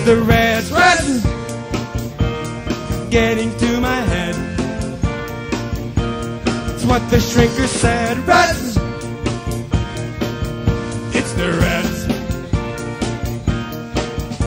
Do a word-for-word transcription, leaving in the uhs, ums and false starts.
the red's red, getting to my head. It's what the shrinker said. Red,